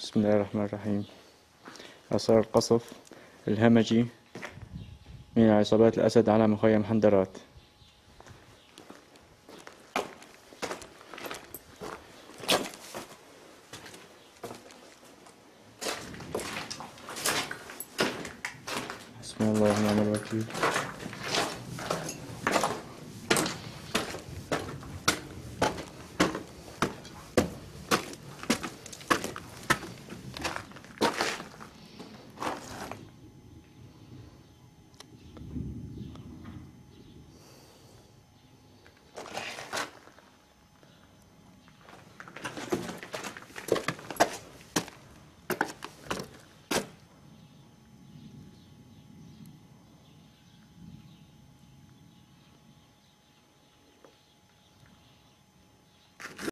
بسم الله الرحمن الرحيم. آثار القصف الهمجي من عصابات الأسد على مخيم حندرات. حسبنا الله ونعم الوكيل.